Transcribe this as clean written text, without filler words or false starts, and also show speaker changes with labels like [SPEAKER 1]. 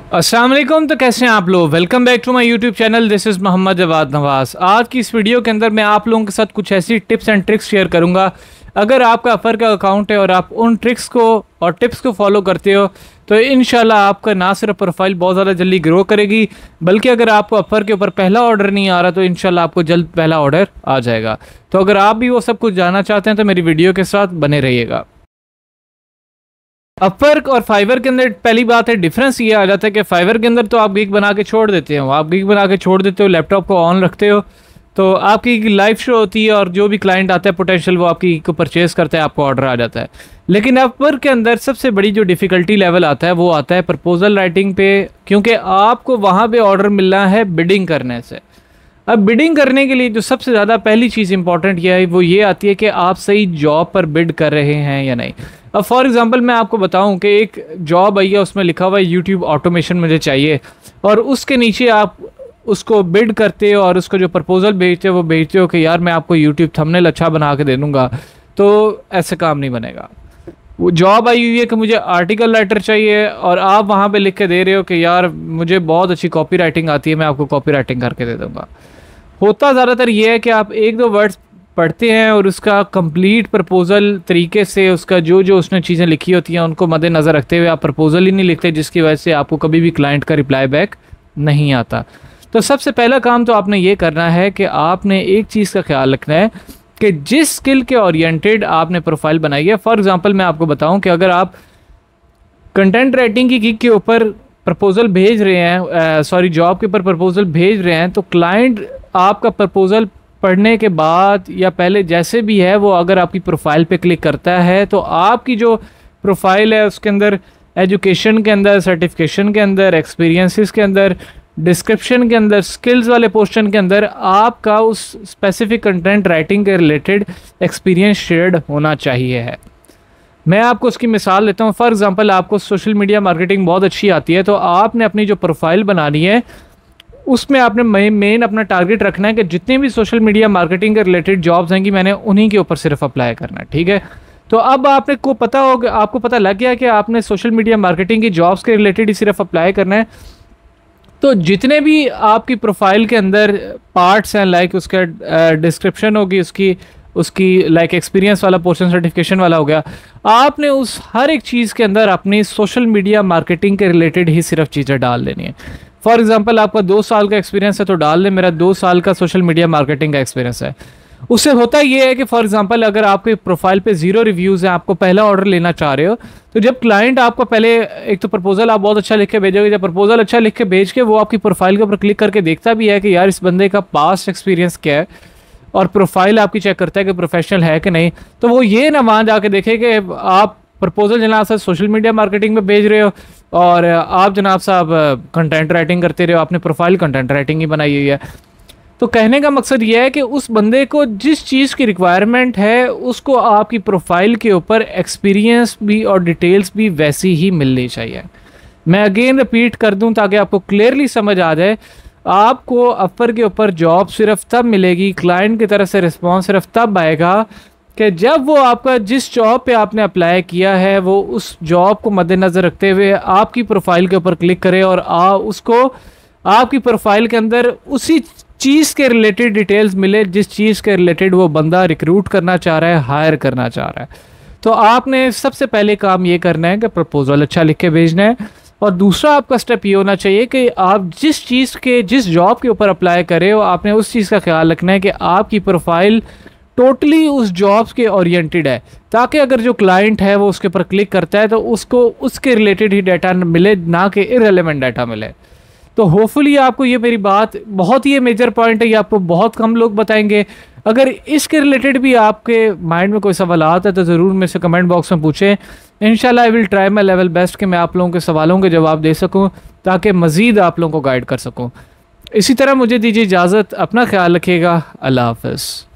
[SPEAKER 1] अस्सलाम वालेकुम। तो कैसे हैं आप लोग? Welcome back to my YouTube channel. This is Mohammad Jawad Nawaz. आज की इस वीडियो के अंदर मैं आप लोगों के साथ कुछ ऐसी टिप्स एंड ट्रिक्स शेयर करूंगा। अगर आपका अपवर का अकाउंट है और आप उन ट्रिक्स को और टिप्स को फॉलो करते हो तो इंशाल्लाह आपका ना सिर्फ प्रोफाइल बहुत ज़्यादा जल्दी ग्रो करेगी, बल्कि अगर आपको अपवर के ऊपर पहला ऑर्डर नहीं आ रहा तो इंशाल्लाह आपको जल्द पहला ऑर्डर आ जाएगा। तो अगर आप भी वो सब कुछ जानना चाहते हैं तो मेरी वीडियो के साथ बने रहिएगा। अपवर्क और फाइवर के अंदर पहली बात है, डिफरेंस ये आ जाता है कि फाइवर के अंदर तो आप गिग बना के छोड़ देते हो, लैपटॉप को ऑन रखते हो तो आपकी लाइव शो होती है और जो भी क्लाइंट आता है पोटेंशियल वो आपकी को परचेज करता है, आपको ऑर्डर आ जाता है। लेकिन अपवर्क के अंदर सबसे बड़ी जो डिफ़िकल्टी लेवल आता है वो आता है प्रपोजल राइटिंग पे, क्योंकि आपको वहाँ पे ऑर्डर मिलना है बिडिंग करने से। अब बिडिंग करने के लिए जो सबसे ज़्यादा पहली चीज़ इंपॉर्टेंट यह है वो ये आती है कि आप सही जॉब पर बिड कर रहे हैं या नहीं। अब फॉर एग्जांपल मैं आपको बताऊं कि एक जॉब आई है, उसमें लिखा हुआ है यूट्यूब ऑटोमेशन मुझे चाहिए, और उसके नीचे आप उसको बिड करते हो और उसको जो प्रपोजल भेजते हो वो भेजते हो कि यार मैं आपको यूट्यूब थंबनेल अच्छा बना के दे दूँगा, तो ऐसे काम नहीं बनेगा। वो जॉब आई हुई है कि मुझे आर्टिकल राइटर चाहिए और आप वहाँ पे लिख के दे रहे हो कि यार मुझे बहुत अच्छी कॉपी राइटिंग आती है, मैं आपको कॉपी राइटिंग करके दे दूँगा। होता ज़्यादातर ये है कि आप एक दो वर्ड्स पढ़ते हैं और उसका कंप्लीट प्रपोजल तरीके से उसका जो जो उसने चीज़ें लिखी होती हैं उनको मद्देनज़र रखते हुए आप प्रपोजल ही नहीं लिखते, जिसकी वजह से आपको कभी भी क्लाइंट का रिप्लाई बैक नहीं आता। तो सबसे पहला काम तो आपने ये करना है कि आपने एक चीज़ का ख्याल रखना है कि जिस स्किल के ओरिएंटेड आपने प्रोफाइल बनाई है, फॉर एग्ज़ाम्पल मैं आपको बताऊँ कि अगर आप कंटेंट राइटिंग की गिग के ऊपर प्रपोजल भेज रहे हैं, जॉब के ऊपर प्रपोजल भेज रहे हैं, तो क्लाइंट आपका प्रपोजल पढ़ने के बाद या पहले जैसे भी है वो अगर आपकी प्रोफाइल पे क्लिक करता है तो आपकी जो प्रोफाइल है उसके अंदर एजुकेशन के अंदर, सर्टिफिकेशन के अंदर, एक्सपीरियंसेस के अंदर, डिस्क्रिप्शन के अंदर, स्किल्स वाले पोर्शन के अंदर आपका उस स्पेसिफिक कंटेंट राइटिंग के रिलेटेड एक्सपीरियंस शेयर्ड होना चाहिए है। मैं आपको उसकी मिसाल देता हूँ। फॉर एग्जांपल आपको सोशल मीडिया मार्केटिंग बहुत अच्छी आती है, तो आपने अपनी जो प्रोफाइल बनानी है उसमें आपने मेन अपना टारगेट रखना है कि जितने भी सोशल मीडिया मार्केटिंग के रिलेटेड जॉब्स हैं कि मैंने उन्हीं के ऊपर सिर्फ अप्लाई करना है, ठीक है। तो अब आपको पता लग गया कि आपने सोशल मीडिया मार्केटिंग की जॉब्स के रिलेटेड ही सिर्फ अप्लाई करना है। तो जितने भी आपकी प्रोफाइल के अंदर पार्ट्स हैं, लाइक उसका डिस्क्रिप्शन होगी, उसकी लाइक एक्सपीरियंस वाला पोर्शन, सर्टिफिकेशन वाला हो गया, आपने उस हर एक चीज़ के अंदर अपनी सोशल मीडिया मार्केटिंग के रिलेटेड ही सिर्फ चीज़ें डाल देनी है। फॉर एग्जांपल आपका 2 साल का एक्सपीरियंस है तो डाल दें मेरा 2 साल का सोशल मीडिया मार्केटिंग का एक्सपीरियंस है। उससे होता ये है कि फॉर एग्जांपल अगर आपके प्रोफाइल पे 0 रिव्यूज़ हैं, आपको पहला ऑर्डर लेना चाह रहे हो, तो जब क्लाइंट आपको पहले एक तो प्रपोजल आप बहुत अच्छा लिख के भेजोगे, जब प्रपोजल अच्छा लिख के भेज के वो आपकी प्रोफाइल के ऊपर क्लिक करके देखता भी है कि यार इस बंदे का पास्ट एक्सपीरियंस क्या है और प्रोफाइल आपकी चेक करता है कि प्रोफेशनल है कि नहीं, तो वो ये ना वहाँ जाके देखे कि आप प्रपोजल जनाब साहब सोशल मीडिया मार्केटिंग में भेज रहे हो और आप जनाब साहब कंटेंट राइटिंग करते रहे हो, आपने प्रोफाइल कंटेंट राइटिंग ही बनाई हुई है। तो कहने का मकसद ये है कि उस बंदे को जिस चीज़ की रिक्वायरमेंट है उसको आपकी प्रोफाइल के ऊपर एक्सपीरियंस भी और डिटेल्स भी वैसी ही मिलनी चाहिए। मैं अगेन रिपीट कर दूं ताकि आपको क्लियरली समझ आ जाए, आपको अपवर के ऊपर जॉब सिर्फ तब मिलेगी, क्लाइंट की तरफ से रिस्पॉन्स सिर्फ तब आएगा कि जब वो आपका जिस जॉब पे आपने अप्लाई किया है वो उस जॉब को मद्देनज़र रखते हुए आपकी प्रोफाइल के ऊपर क्लिक करे और उसको आपकी प्रोफाइल के अंदर उसी चीज़ के रिलेटेड डिटेल्स मिले जिस चीज़ के रिलेटेड वो बंदा रिक्रूट करना चाह रहा है, हायर करना चाह रहा है। तो आपने सबसे पहले काम ये करना है कि प्रपोजल अच्छा लिख के भेजना है, और दूसरा आपका स्टेप ये होना चाहिए कि आप जिस जॉब के ऊपर अप्लाई करें हो आपने उस चीज़ का ख्याल रखना है कि आपकी प्रोफाइल टोटली उस जॉब्स के ओरिएंटेड है, ताकि अगर जो क्लाइंट है वो उसके ऊपर क्लिक करता है तो उसको उसके रिलेटेड ही डाटा मिले, ना कि इररेलेवेंट डाटा मिले। तो होपफुली आपको ये मेरी बात बहुत ही मेजर पॉइंट है, ये आपको बहुत कम लोग बताएंगे। अगर इसके रिलेटेड भी आपके माइंड में कोई सवाल आता है तो ज़रूर मेरे से कमेंट बॉक्स में पूछें। इंशाल्लाह I will try my level best कि मैं आप लोगों के सवालों के जवाब दे सकूँ ताकि मज़ीद आप लोगों को गाइड कर सकूँ। इसी तरह मुझे दीजिए इजाज़त, अपना ख्याल रखिएगा, अल्लाह हाफ़िज़।